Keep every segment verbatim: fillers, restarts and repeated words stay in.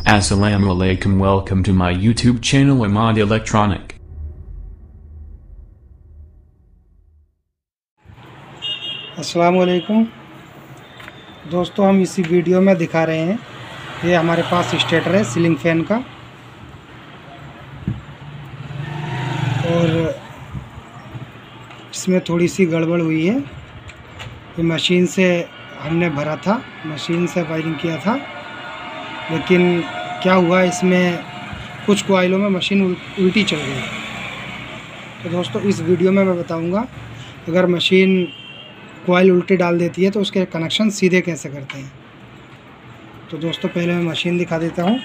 Assalamu alaikum, welcome to my YouTube channel Ahmad Electronic. अस्सलामु अलैकुम दोस्तों, हम इसी वीडियो में दिखा रहे हैं ये हमारे पास स्टेटर है सीलिंग फैन का। और इसमें थोड़ी सी गड़बड़ हुई है। ये मशीन से हमने भरा था, मशीन से वायरिंग किया था, लेकिन क्या हुआ इसमें कुछ कॉइलों में मशीन उल्टी चल गई। तो दोस्तों इस वीडियो में मैं बताऊंगा अगर मशीन कॉइल उल्टी डाल देती है तो उसके कनेक्शन सीधे कैसे करते हैं। तो दोस्तों पहले मैं मशीन दिखा देता हूँ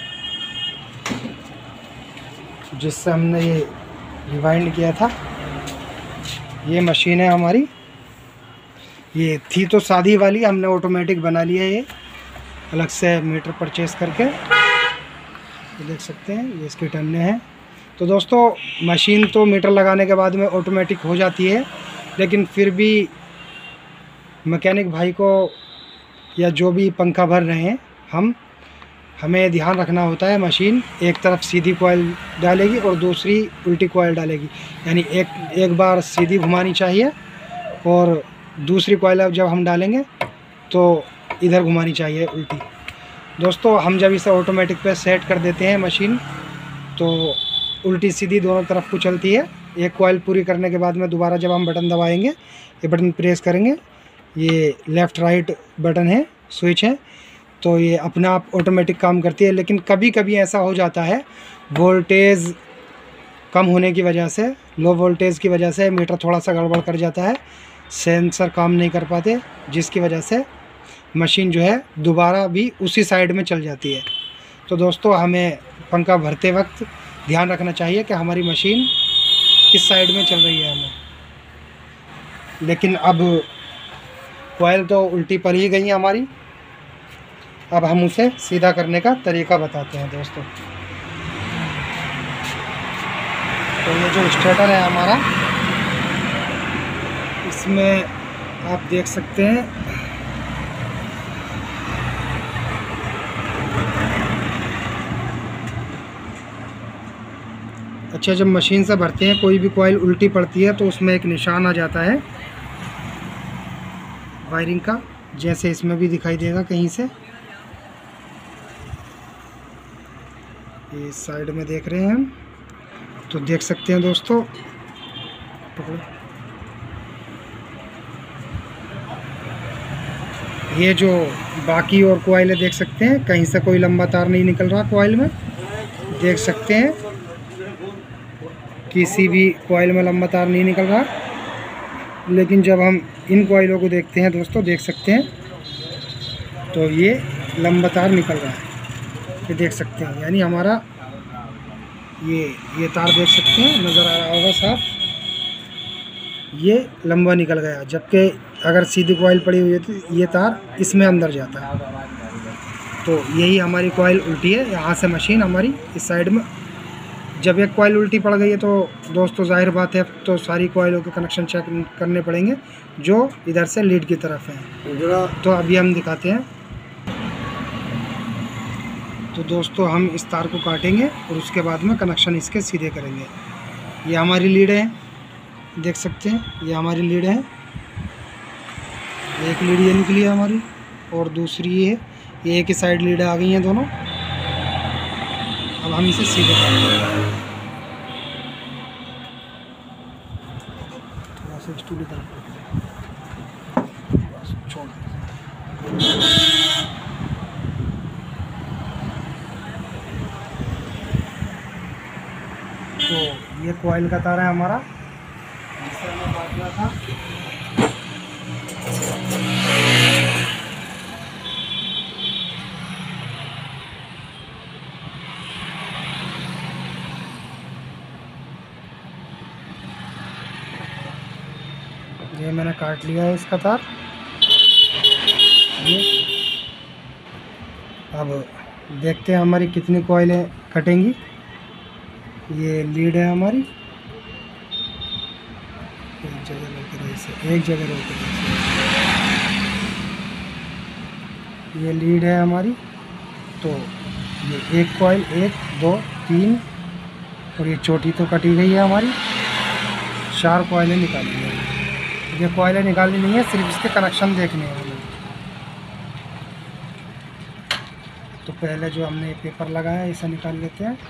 जिससे हमने ये रिवाइंड किया था। ये मशीन है हमारी, ये थी तो सादी वाली, हमने ऑटोमेटिक बना लिया है ये अलग से मीटर परचेस करके। ये देख सकते हैं ये इसके टन्ने हैं। तो दोस्तों मशीन तो मीटर लगाने के बाद में ऑटोमेटिक हो जाती है, लेकिन फिर भी मैकेनिक भाई को या जो भी पंखा भर रहे हैं हम हमें ध्यान रखना होता है। मशीन एक तरफ सीधी कॉइल डालेगी और दूसरी उल्टी कॉइल डालेगी, यानी एक एक बार सीधी घुमानी चाहिए और दूसरी कॉइल जब हम डालेंगे तो इधर घुमानी चाहिए उल्टी। दोस्तों हम जब इसे ऑटोमेटिक पे सेट कर देते हैं मशीन तो उल्टी सीधी दोनों तरफ को चलती है। एक कॉइल पूरी करने के बाद में दोबारा जब हम बटन दबाएंगे, ये बटन प्रेस करेंगे, ये लेफ़्ट राइट बटन है, स्विच है, तो ये अपने आप ऑटोमेटिक काम करती है। लेकिन कभी कभी ऐसा हो जाता है वोल्टेज कम होने की वजह से, लो वोल्टेज की वजह से मीटर थोड़ा सा गड़बड़ कर जाता है, सेंसर काम नहीं कर पाते, जिसकी वजह से मशीन जो है दोबारा भी उसी साइड में चल जाती है। तो दोस्तों हमें पंखा भरते वक्त ध्यान रखना चाहिए कि हमारी मशीन किस साइड में चल रही है हमें। लेकिन अब कॉइल तो उल्टी पड़ ही गई है हमारी, अब हम उसे सीधा करने का तरीका बताते हैं दोस्तों। तो ये जो स्टेटर है हमारा, इसमें आप देख सकते हैं अच्छा, जब मशीन से भरते हैं कोई भी कॉइल उल्टी पड़ती है तो उसमें एक निशान आ जाता है वायरिंग का, जैसे इसमें भी दिखाई देगा कहीं से। ये साइड में देख रहे हैं हम, तो देख सकते हैं दोस्तों। ये जो बाकी और कॉइल देख सकते हैं, कहीं से कोई लंबा तार नहीं निकल रहा कॉइल में, देख सकते हैं किसी भी कॉइल में लंबा तार नहीं निकल रहा। लेकिन जब हम इन कॉइलों को देखते हैं दोस्तों, देख सकते हैं तो ये लंबा तार निकल रहा है, ये देख सकते हैं। यानी हमारा ये ये तार देख सकते हैं, नज़र आ रहा होगा साफ, ये लंबा निकल गया। जबकि अगर सीधी कॉइल पड़ी हुई है तो ये तार इसमें अंदर जाता है। तो यही हमारी कॉइल उल्टी है, यहाँ से मशीन हमारी इस साइड में। जब एक कॉइल उल्टी पड़ गई है तो दोस्तों जाहिर बात है तो सारी कॉइलों के कनेक्शन चेक करने पड़ेंगे जो इधर से लीड की तरफ है। तो अभी हम दिखाते हैं। तो दोस्तों हम इस तार को काटेंगे और उसके बाद में कनेक्शन इसके सीधे करेंगे। ये हमारी लीड है, देख सकते हैं, ये हमारी लीड है। एक लीड ये निकली है हमारी और दूसरी ये है, ये एक ही साइड लीड आ गई हैं दोनों। अब हम इसे सीधे करेंगे, थोड़ा सा स्टूल की तरफ बस छोड़ दें। तो ये कॉइल का तार है हमारा, जिससे हमें बात किया था। ये मैंने काट लिया है इसका तार। ये अब देखते हैं हमारी कितनी कॉइलें कटेंगी। ये लीड है हमारी, एक जगह रोक रही है, एक जगह रोक रही है। ये लीड है हमारी। तो ये एक कॉइल, एक दो तीन, और ये चोटी तो कटी गई है हमारी। चार कॉइलें निकाली हैं। ये कॉइलें निकालनी नहीं है, सिर्फ इसके कनेक्शन देखने हैं हमें। तो पहले जो हमने पेपर लगाया है इसे निकाल लेते हैं,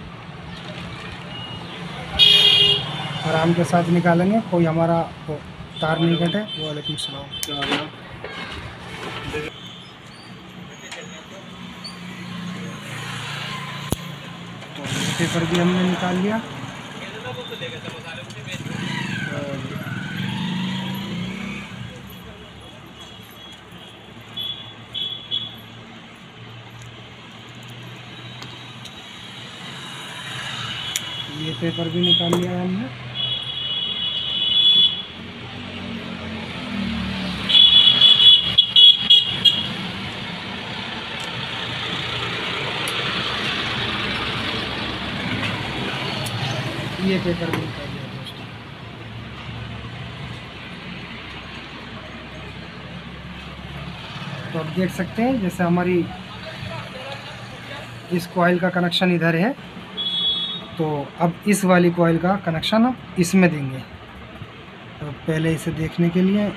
आराम के साथ निकालेंगे, कोई हमारा तार नहीं कटे। वालेकुम सलाम। तो पेपर भी हमने निकाल लिया। ये पेपर भी निकाल लिया है हमने। ये पेपर भी निकाल लिया दोस्तों। तो आप देख सकते हैं जैसे हमारी इस कॉइल का कनेक्शन इधर है, तो अब इस वाली कॉइल का कनेक्शन हम इसमें देंगे। तो पहले इसे देखने के लिए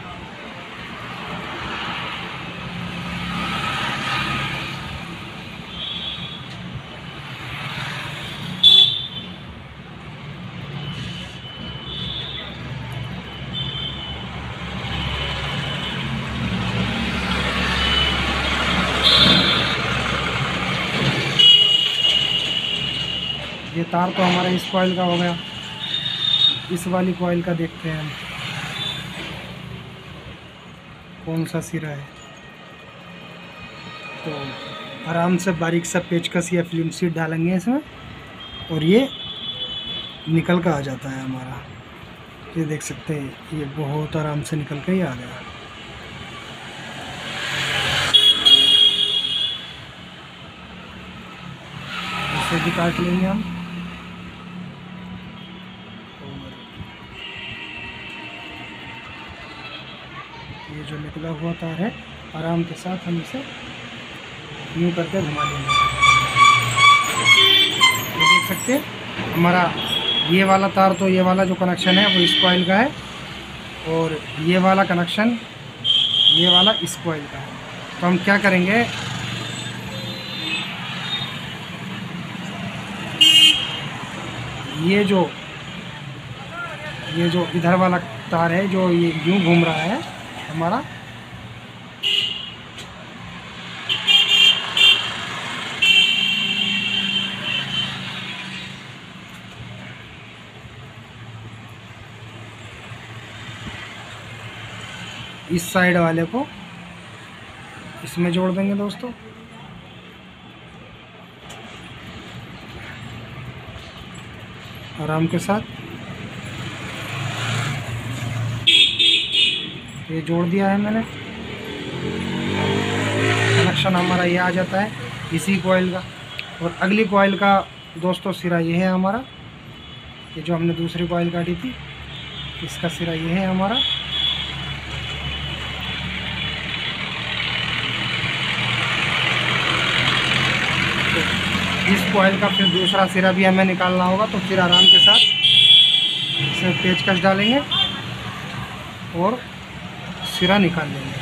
ये तार तो हमारा इस कॉइल का हो गया। इस वाली कॉइल का देखते हैं हम कौन सा सिरा है। तो आराम से बारीक सा पेचकस या फिल्म सीट डालेंगे इसमें, और ये निकल कर आ जाता है हमारा। ये देख सकते हैं, ये बहुत आराम से निकल के ही आ गया। इसे भी काट लेंगे हम। ये जो निकला हुआ तार है, आराम के साथ हम इसे यूँ करके घुमा लेंगे। ये देख सकते हैं हमारा ये वाला तार, तो ये वाला जो कनेक्शन है वो इस कॉइल का है, और ये वाला कनेक्शन ये वाला इस कॉइल का है। तो हम क्या करेंगे, ये जो ये जो इधर वाला तार है जो ये यूँ घूम रहा है हमारा, इस साइड वाले को इसमें जोड़ देंगे दोस्तों। आराम के साथ ये जोड़ दिया है मैंने। कनेक्शन हमारा ये आ जाता है इसी कॉइल का। और अगली कॉइल का दोस्तों सिरा ये है हमारा, ये जो हमने दूसरी कॉइल काटी थी इसका सिरा ये है हमारा। तो इस कॉइल का फिर दूसरा सिरा भी हमें निकालना होगा, तो फिर आराम के साथ इसमें पेचकस डालेंगे और सिरा निकाल लेंगे।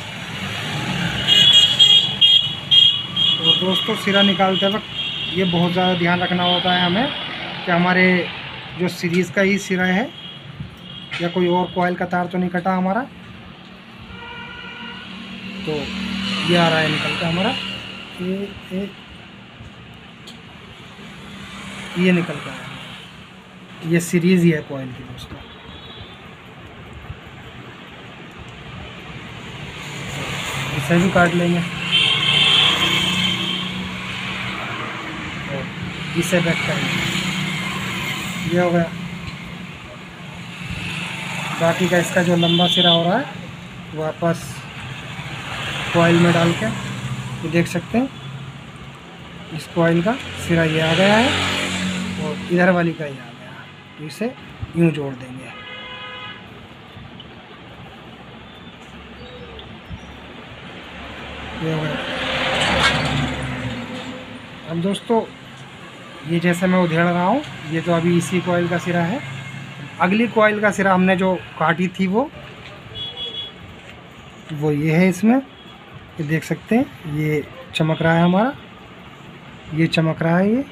तो दोस्तों सिरा निकालते वक्त ये बहुत ज़्यादा ध्यान रखना होता है हमें कि हमारे जो सीरीज़ का ही सिरा है या कोई और कॉइल का तार तो नहीं कटा हमारा। तो ये आ रहा है निकल के हमारा, ये ये ये निकल कर आया। ये सीरीज़ ही है कॉइल की दोस्तों। इसे भी काट लेंगे और इसे बैक करेंगे। ये हो गया। बाकी का इसका जो लंबा सिरा हो रहा है वापस कॉइल में डाल के ये देख सकते हैं इस कॉइल का सिरा ये आ गया है और इधर वाली का ये आ गया। तो इसे यूँ जोड़ देंगे। ये हो गया। अब दोस्तों ये जैसे मैं उधेड़ रहा हूँ, ये तो अभी इसी कॉइल का सिरा है। अगली कॉइल का सिरा हमने जो काटी थी वो वो ये है। इसमें ये देख सकते हैं, ये चमक रहा है हमारा, ये चमक रहा है। ये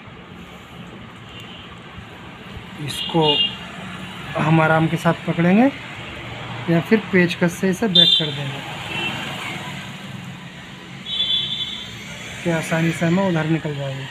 इसको हम आराम के साथ पकड़ेंगे या फिर पेचकस से इसे बैक कर देंगे कि आसानी से हमें उधर निकल जाएगी।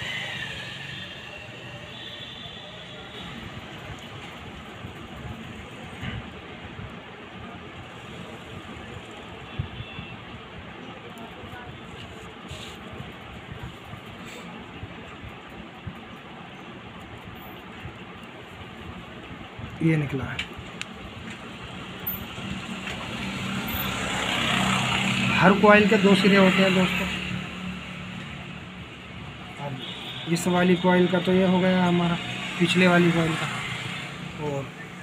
ये निकला है। हर कॉइल के दो सिरे होते हैं दोस्तों। अब इस वाली कॉइल का तो ये हो गया हमारा, पिछले वाली कॉइल का, और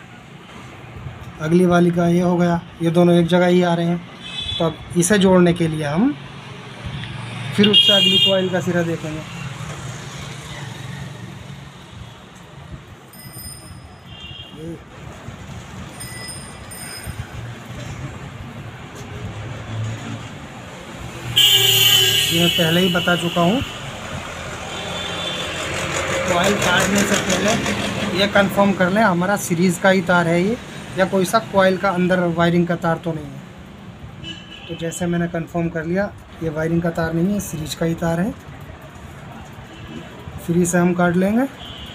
अगली वाली का ये हो गया। ये दोनों एक जगह ही आ रहे हैं। तो अब इसे जोड़ने के लिए हम फिर उससे अगली कॉइल का सिरा देखेंगे। ये मैं पहले ही बता चुका हूँ, कॉइल काटने से पहले ये कंफर्म कर लें हमारा सीरीज़ का ही तार है ये, या कोई सा कॉइल का अंदर वायरिंग का तार तो नहीं है। तो जैसे मैंने कंफर्म कर लिया, ये वायरिंग का तार नहीं है, सीरीज़ का ही तार है। फिर इसे हम काट लेंगे।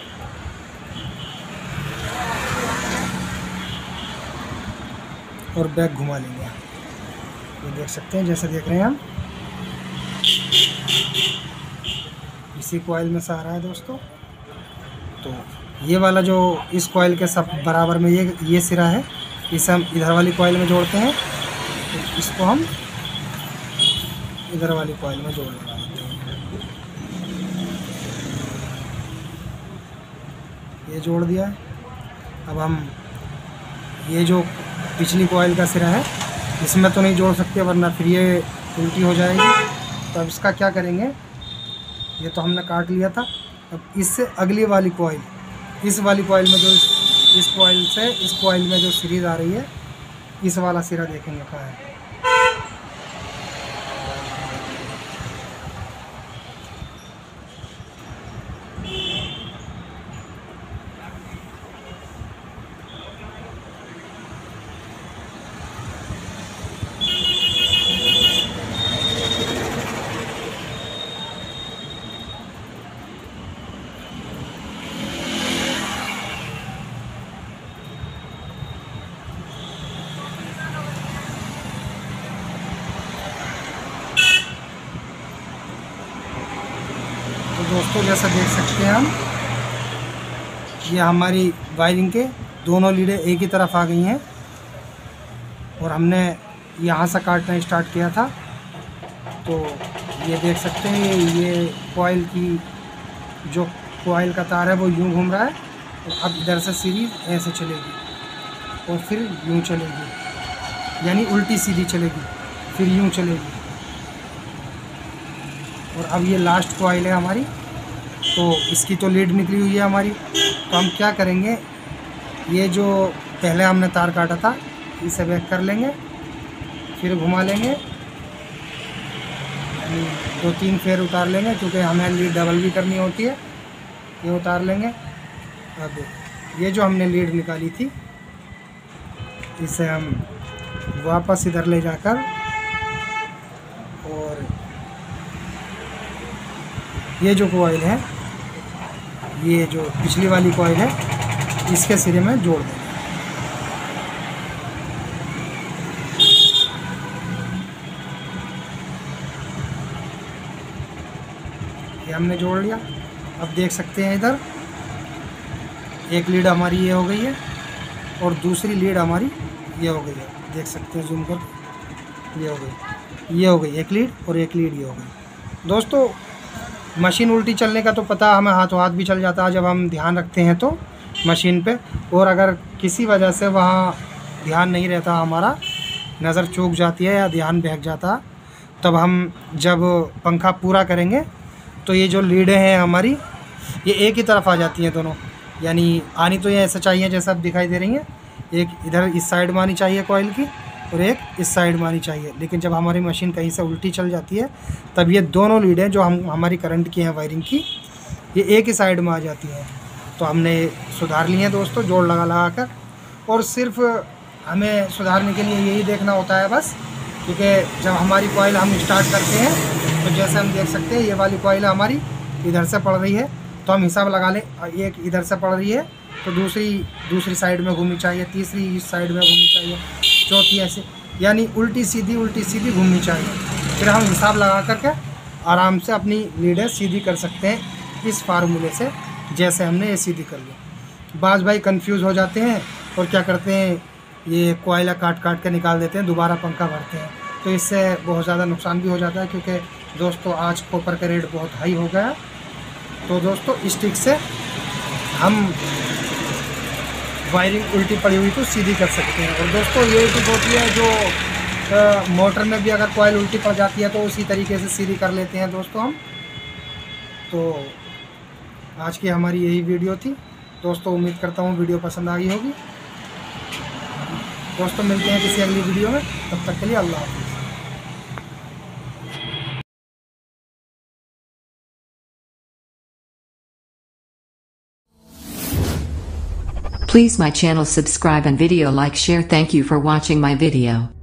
और बैक घुमा लेंगे। ये देख सकते हैं, जैसे देख रहे हैं हम, इसी कॉइल में से आ रहा है दोस्तों। तो ये वाला जो इस कॉइल के सब बराबर में ये ये सिरा है, इसे हम इधर वाली कॉइल में जोड़ते हैं। तो इसको हम इधर वाली कॉइल में जोड़ लगा देते हैं। ये जोड़ दिया है। अब हम ये जो पिछली कॉइल का सिरा है इसमें तो नहीं जोड़ सकते, वरना फिर ये उल्टी हो जाएगी। तो अब इसका क्या करेंगे, ये तो हमने काट लिया था। अब इससे अगली वाली कॉइल, इस वाली कॉइल में जो इस, इस कॉइल से इस कॉइल में जो सीरीज आ रही है, इस वाला सिरा देखेंगे कहाँ है। दोस्तों जैसा देख सकते हैं हम, ये हमारी वायरिंग के दोनों लीडें एक ही तरफ आ गई हैं। और हमने यहाँ से काटना स्टार्ट किया था। तो ये देख सकते हैं, ये कॉइल की जो कॉइल का तार है वो यूँ घूम रहा है। और अब इधर से सीरीज ऐसे चलेगी और फिर यूँ चलेगी, यानी उल्टी सीधी चलेगी, फिर यूँ चलेगी। और अब ये लास्ट कॉइल है हमारी, तो इसकी तो लीड निकली हुई है हमारी। तो हम क्या करेंगे, ये जो पहले हमने तार काटा था इसे बैक कर लेंगे, फिर घुमा लेंगे, दो तीन फेर उतार लेंगे, क्योंकि हमें लीड डबल भी करनी होती है। ये उतार लेंगे। अब ये जो हमने लीड निकाली थी इसे हम वापस इधर ले जाकर, और ये जो कॉइल है, ये जो पिछली वाली कॉइल है, इसके सिरे में जोड़ देंगे। ये हमने जोड़ लिया। अब देख सकते हैं इधर एक लीड हमारी ये हो गई है और दूसरी लीड हमारी ये हो गई है। देख सकते हैं, जूम कर, ये हो गई, ये हो गई एक लीड और एक लीड ये हो गई। दोस्तों मशीन उल्टी चलने का तो पता हमें हाथों हाथ भी चल जाता है जब हम ध्यान रखते हैं तो मशीन पे। और अगर किसी वजह से वहाँ ध्यान नहीं रहता, हमारा नज़र चूक जाती है या ध्यान बहक जाता, तब हम जब पंखा पूरा करेंगे तो ये जो लीडें हैं हमारी ये एक ही तरफ आ जाती हैं दोनों, यानी आनी तो ये ऐसा चाहिए जैसा अब दिखाई दे रही हैं, एक इधर इस साइड में आनी चाहिए कॉइल की और एक इस साइड में आनी चाहिए। लेकिन जब हमारी मशीन कहीं से उल्टी चल जाती है तब ये दोनों लीडें जो हम हमारी करंट की हैं वायरिंग की, ये एक ही साइड में आ जाती हैं। तो हमने सुधार ली हैं दोस्तों जोड़ लगा लगा कर, और सिर्फ हमें सुधारने के लिए यही देखना होता है बस, क्योंकि जब हमारी कॉइल हम स्टार्ट करते हैं तो जैसे हम देख सकते हैं ये वाली कॉइल हमारी इधर से पड़ रही है, तो हम हिसाब लगा लें, एक इधर से पड़ रही है तो दूसरी दूसरी साइड में घूमनी चाहिए, तीसरी इस साइड में घूमनी चाहिए, चौथी ऐसे, यानी उल्टी सीधी उल्टी सीधी घूमनी चाहिए। फिर हम हिसाब लगा करके आराम से अपनी लीडें सीधी कर सकते हैं इस फार्मूले से, जैसे हमने ये सीधी कर ली। बाज़ भाई कंफ्यूज हो जाते हैं और क्या करते हैं, ये कोयला काट काट के निकाल देते हैं, दोबारा पंखा भरते हैं, तो इससे बहुत ज़्यादा नुकसान भी हो जाता है, क्योंकि दोस्तों आज कॉपर का रेट बहुत हाई हो गया है। तो दोस्तों स्टिक से हम वायरिंग उल्टी पड़ी हुई तो सीधी कर सकते हैं। और दोस्तों ये टिप होती है जो आ, मोटर में भी अगर कॉइल उल्टी पड़ जाती है तो उसी तरीके से सीधी कर लेते हैं दोस्तों हम। तो आज की हमारी यही वीडियो थी दोस्तों, उम्मीद करता हूँ वीडियो पसंद आई होगी। दोस्तों मिलते हैं किसी अगली वीडियो में, तब तक के लिए अल्लाह हाफ़िज़। Please my channel subscribe and video like share. Thank you for watching my video.